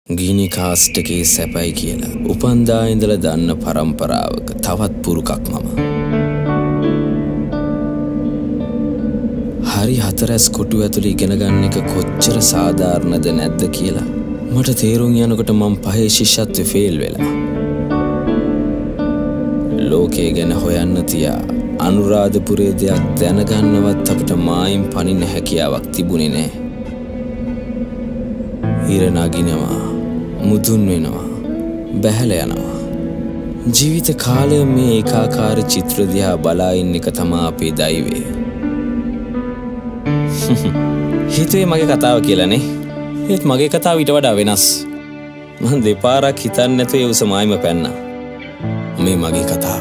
ගිනි කාස්ට් එකේ සැපයි කියලා උපන්දා ඉඳලා දන්න පරම්පරාවක තවත් පුරුකක් මම. හරි හතරස් කොටු ඇතුළේ ඉගෙන ගන්න එක කොච්චර සාධාරණද නැද්ද කියලා මට තේරුම් යනකොට මම පහේ ශිෂ්‍යත්වෙ ෆේල් වෙලා. ලෝකේ ගැන හොයන්න තියා අනුරාධපුරේ දෙයක් දැනගන්නවත් අපිට මායිම් පනින්න හැකියාවක් තිබුණේ නැහැ. ඉර නගිනවා මුදුන් වෙනවා බැහැල යනවා ජීවිත කාලය මේ ඒකාකාර චිත්‍ර දිහා බලා ඉන්න එක තමයි අපේ දෛවය. හිතුවේ මගේ කතාව කියලානේ. ඒත් මගේ කතාව ඊට වඩා වෙනස්. මම දෙපාරක් හිතන්නේ නැතුව ඒ උසමායිම පැන්නා. මේ මගේ කතාව.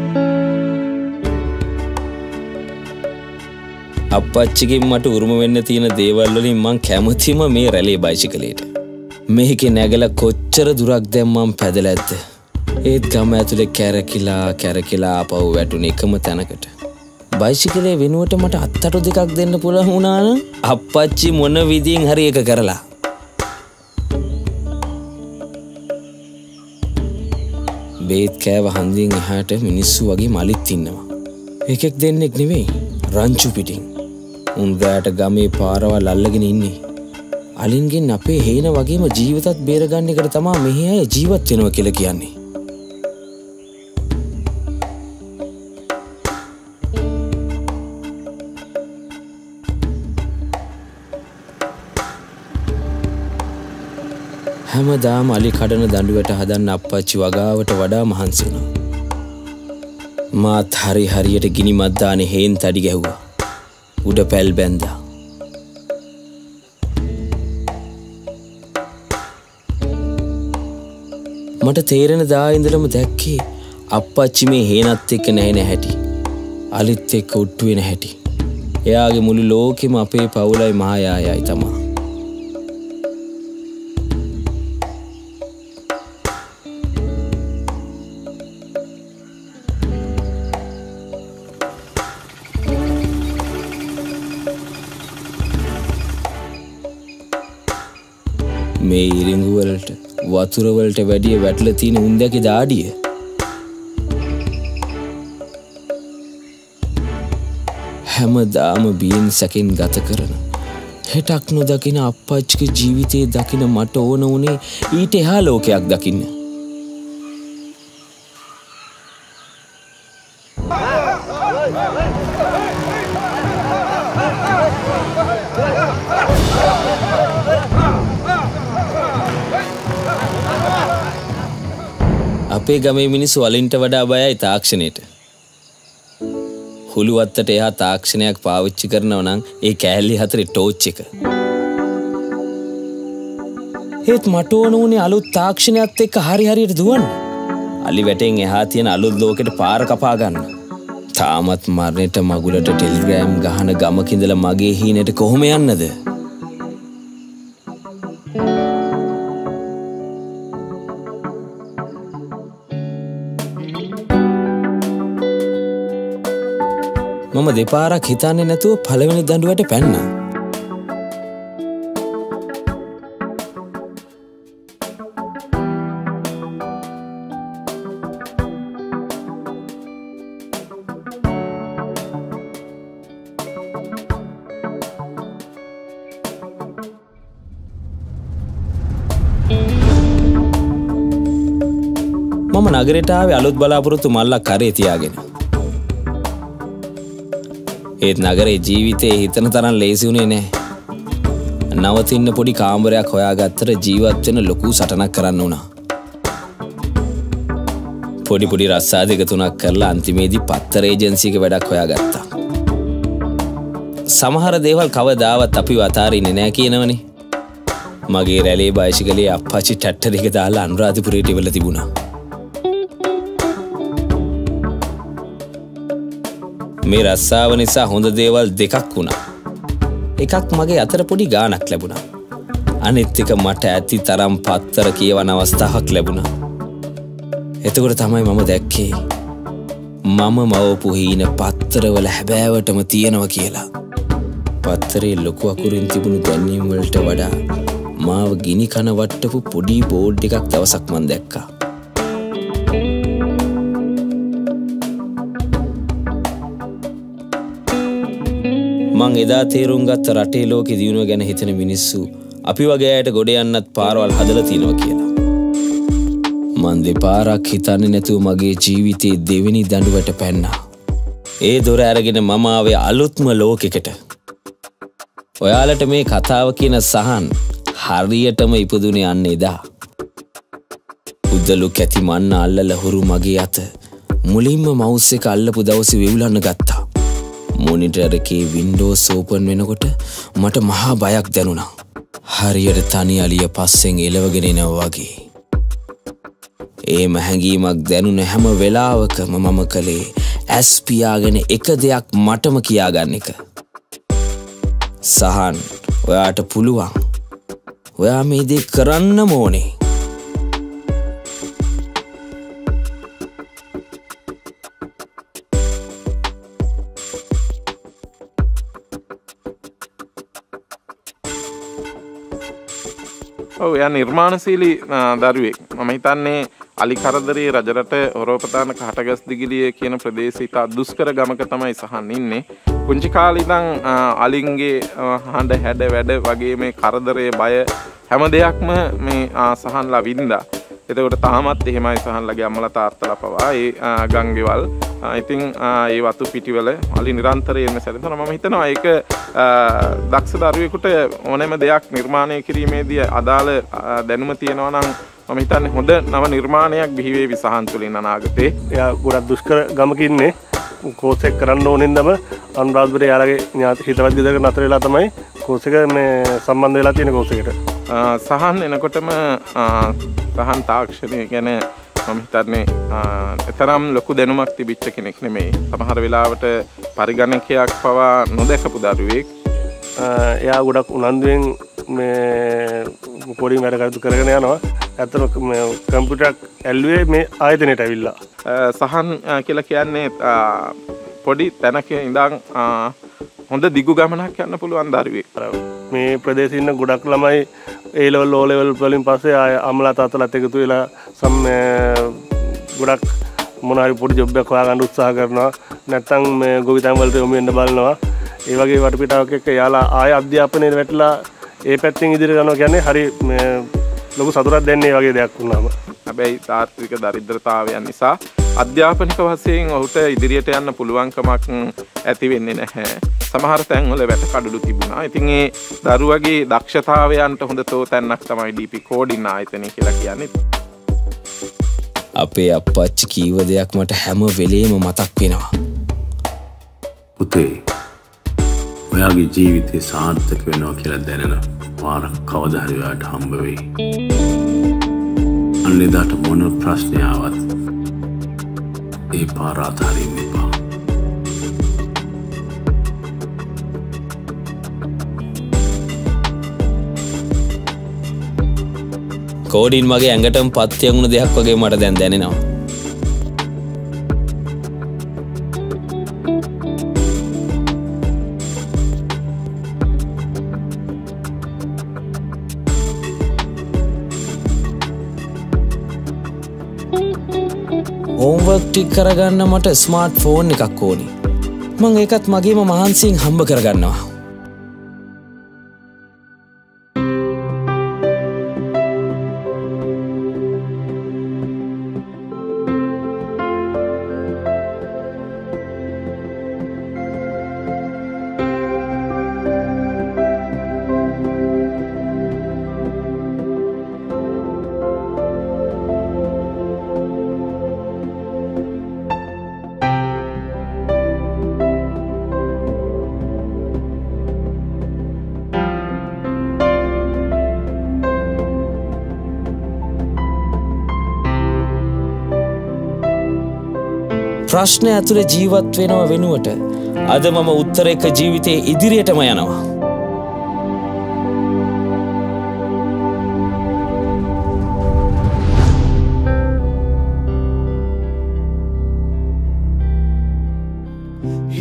අප්පච්චිගෙන් මට උරුම වෙන්න තියෙන දේවල් වලින් මං කැමතිම මේ රැළේ බයිසිකලයට. මේකේ නැගලා කොච්චර දුරක් දැන් මං පැදලා ඇද්ද? ඒත් ගම ඇතුලේ කැරකිලා ආපහු වැටුනේ එකම තැනකට. බයිසිකලේ වෙනුවට මට අත්තටු දෙකක් දෙන්න පුළුවන් වුණා නම් අප්පච්චි මොන විදියෙන් හරි එක කරලා. බේත් කෑව හන්දියෙන් එහාට මිනිස්සු වගේ මලිත් ඉන්නවා. එකෙක් දෙන්නෙක් නෙවෙයි රංචු පිටින්. උන්දාට ගමේ පාරවල් අල්ලගෙන ඉන්නේ. අලින්ගෙන් අපේ හේන වගේම ජීවිතත් බේරගන්න එකට තමයි මෙහි අය ජීවත් වෙනවා කියලා කියන්නේ. හැමදාම අලි කඩන දඬුවට හදන්න අප්පච්චි වගාවට වඩා මහන්සි වුණා. මාත් හරියට ගිනි මද්දානේ හේන් තඩි ගැහුවා. උඩ පැල් බැන්දා. මට තේරෙන දා ඉඳලම දැක්කේ අප්පච්චි මේ හේනත් එක්ක නැහැ හැටි. අලිත් එක්ක උට්ටු වෙන හැටි. එයාගේ මුළු ලෝකෙම අපේ පවුලයි මහායායයි තමයි. මේ ඉරිඟු වලට වතුර වලට වැඩිය වැටලා තියෙන උන්දගේ දාඩිය. හැමදාම බියෙන් සැකෙන් ගත කරන හෙටක් නොදකින අප්පච්චිගේ ජීවිතේ දකින මට ඕන උනේ ඊට එහා ලෝකයක් දකින්න. අපේ ගමේ මිනිස්සු වලින්ට වඩා බයයි තාක්ෂණයට. හුළු වත්තට එහා තාක්ෂණයක් පාවිච්චි කරනවා නම් ඒ කෑල්ලි හතරේ ටෝච් එක. ඒත් මට ඕන උනේ අලුත් තාක්ෂණයත් එක්ක හරියට දුවන්න. අලි වැටෙන් එහා තියෙන අලුත් ලෝකෙට පාර කපා ගන්න. තාමත් මරණයට මගුලට ටෙලිග්‍රෑම් ගහන ගමක ඉඳලා මගේ හීනෙට කොහොම යන්නද? මම දෙපාරක් හිතන්නේ නැතුව පළවෙනි දඬුවට පැන්නා. මම නගරයට ආවේ අලුත් බලාපොරොත්තු මල්ලක් කරේ තියාගෙන. ඒත් නගරේ ජීවිතේ හිතන තරම් ලේසි වුණේ නැහැ. නවතින්න පොඩි කාමරයක් හොයාගත්තට ජීවත් වෙන ලොකු සටනක් කරන්න වුණා. පොඩි රස්සා දෙක තුනක් කරලා අන්තිමේදී පත්තර ඒජන්සි එක වැඩක් හොයාගත්තා. සමහර දේවල් කවදාවත් අපිව අතාරින්නේ නැහැ කියනවනේ. මගේ රැළේ බයිසිකලේ අප්පච්චි ට්‍රැක්ටර් එක දාලා අනුරාධපුරයට ඉවලා තිබුණා. මේ රස්සාව නිසා හොඳ දේවල් දෙකක් වුණා. එකක් මගේ අතර පොඩි ගාණක් ලැබුණා. අනිත් එක මට ඇති තරම් පත්තර කියවන අවස්ථාවක් ලැබුණා. එතකොට තමයි මම දැක්කේ මම මවපු හීන පත්තරවල හැබෑවටම තියෙනවා කියලා. පත්තරේ ලොකු අකුරින් තිබුණු දැන්වීම් වලට වඩා මාව ගිනි කන වට්ටපු පොඩි බෝඩ් එකක් දවසක් මන් දැක්කා. මං එදා තේරුම් ගත්ත රටේ ලෝකෙ දියුණුව ගැන හිතන මිනිස්සු අපි වගේ අයට ගොඩ යන්නත් පාරවල් හදලා තිනවා කියලා. මං දෙපාරක් හිතන්නේ නැතුව මගේ ජීවිතේ දෙවෙනි දඬුවට පැන්නා. ඒ දොර අරගෙන මම ආවේ අලුත්ම ලෝකෙකට. ඔයාලට මේ කතාව කියන සහන් හරියටම ඉපදුනේ අන්න එදා. උදළු කැති මන්න අල්ලලා හුරු මගේ අත මුලින්ම මවුස් එක අල්ලපු දවසේ වෙවුලන්න ගත්තා. මොනිටර් එකේ වින්ඩෝස් ඕපන් වෙනකොට මට මහා බයක් දැනුණා. හරියට තනි අලිය පස්සෙන් එලවගෙන එනවා වගේ. ඒම හැඟීමක් දැනුන හැම වෙලාවකම මම කළේ ඇස් පියාගෙන එක දෙයක් මටම කියාගන්න එක. සහන්, ඔයාට පුළුවන්. ඔයා මේ දේ කරන්නම ඕනේ. ඔව්, යා නිර්මාණශීලී දරුවෙක්. මම හිතන්නේ අලි කරදරේ රජරට හොරෝපතාන කහටගස් දිගිලිය කියන ප්‍රදේශයක දුෂ්කර ගමක තමයි සහන් ඉන්නේ. පුංචි කාලේ ඉඳන් අලින්ගේ හඬ හැඩ වැඩ වගේ මේ කරදරේ බය හැම දෙයක්ම මේ සහන්ලා වින්දා. එතකොට තාමත් එහෙමයි සහන්ලගේ අම්මලා තාත්තලා පවා ඒ ගංගෙවල් ඉතින් ඒ වතු පිටිවල අලි නිරන්තරයෙන්ම සැරෙනවා. මම හිතනවා ඒක දක්ෂ දරුවෙකුට ඕනෑම දෙයක් නිර්මාණය කිරීමේදී අදාළ දැනුම තියෙනවා නම් මම හිතන්නේ හොඳ නව නිර්මාණයක් බිහි වේවි සහන් තුලින් අනාගතේ. එයා ගොඩක් දුෂ්කර ගමක ඉන්නේ. කෝස් එක කරන්න ඕනෙන්දම අනුරාධපුරේ යාලගේ ඥාති හිතවත් ගෙදරක නතර වෙලා තමයි කෝස් එක මේ සම්බන්ධ වෙලා තියෙන කෝස් එකට. සහන් එනකොටම සහන් තාක්ෂණය ගැන මම හිතන්නේ එතරම් ලොකු දැනුමක් තිබිච්ච කෙනෙක් නෙමෙයි. සමහර වෙලාවට පරිගණකයක් පවා නොදැකපු දරුවෙක්. එයා ගොඩක් උනන්දුවෙන් මේ පොඩි වැඩ කටයුතු කරගෙන යනවා. ඇත්තටම කම්පියුටර් ඇල්ලුවේ මේ ආයතනයට ඇවිල්ලා. සහන් කියලා කියන්නේ පොඩි තැනක ඉඳන් හොඳ දිගු ගමනක් යන්න පුළුවන් දරුවෙක්. මේ ප්‍රදේශයේ ඉන්න ගොඩක් ළමයි A level O level වලින් පස්සේ ආය අම්මලා තාත්තලාත් එකතු වෙලා ගොඩක් මොන හරි පොඩි ජොබ් එකක් හොයාගන්න උත්සාහ කරනවා. නැත්නම් මේ ගොවිතැන් වලට යොමු වෙන්න බලනවා. ඒ වගේ වටපිටාවක් එක්ක යාලා ආය අධ්‍යාපනයේ වැටලා ඒ පැත්තෙන් ඉදිරියට යනවා කියන්නේ හරි ලොකු සතුටක් දෙන්නේ ඒ වගේ දෙයක් වුණාම. හැබැයි තාර්කික දරිද්‍රතාවයන් නිසා අධ්‍යාපනික වශයෙන් ඔහුට ඉදිරියට යන්න පුළුවන්කමක් ඇති වෙන්නේ නැහැ. සමහර තැන්වල වැට කඩළු තිබුණා. ඉතින් ඒ දරුවගේ දක්ෂතාවයන්ට හොඳ තෝතැන්නක් තමයි DP කෝඩින් ආයතනය කියලා කියන්නේ. අපේ අප්පච්චි කීව දෙයක් මට හැම වෙලේම මතක් වෙනවා. පුතේ, ඔයාගේ ජීවිතේ සාර්ථක වෙනවා කියලා දැනෙන වාර කවදා හරි ඔයාට හම්බ වෙයි. අන්නේදාට මොන ප්‍රශ්නයක් ආවත් ඒ පාර අතහරින්න එපා. කෝඩින් මගේ ඇඟටම පත්‍ය වුණ දෙයක් වගේ මට දැන් දැනෙනවා. හෝම්වර්ක් ටික කරගන්න මට ස්මාර්ට් ෆෝන් එකක් ඕනි. මං ඒකත් මගේම මහන්සියෙන් හම්බ කරගන්නවා. ප්‍රශ්න ඇතුලේ ජීවත් වෙනව වෙනුවට අද මම උත්තරයක ජීවිතේ ඉදිරියටම යනවා.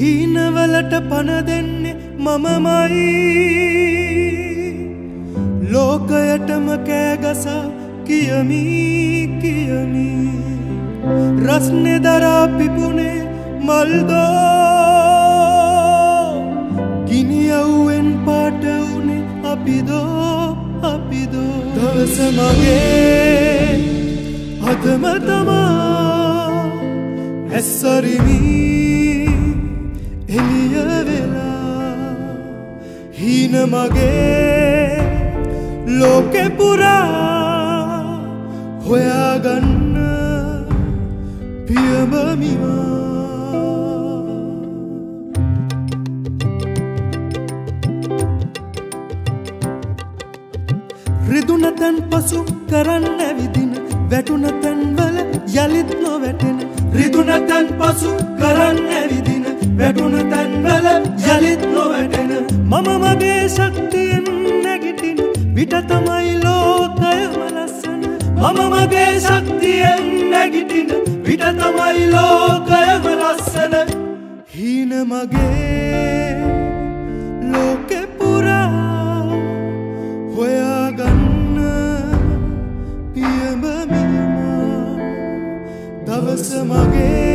හීනවලට පණ දෙන්නේ මමමයි, ලෝකයටම කෑගසා කියමි කියමි රස්නේ දරා පිපුනේ මල්දෝ ගිනියව්වෙන් පාට උනේ අපිදෝ අපිදෝ දවස මගේ අදම තමා ඇස්සරිමි එළිය වෙලා හීන මගේ ලෝකෙ පුරා හොයාගන්න පියඹමිවා රිදුන තැන් පසු කරන්න ඇවිදින වැටුන තැන්වල යලිත් නොවැටෙන රිදුන තැන් පසු කරන්න ඇවිදින වැටුන තැන්වල යලිත් නොවැටෙන මම මගේ ශක්තියෙන් නැගිටින විට තමයි ලෝකයම ලස්සන මම මගේ ශක්තියෙන් නැගිටින විට තමයි ලෝකයම ලස්සන හීන මගේ ලෝකෙ පුරා හොයාගන්න පියඹමිමා දවස මගේ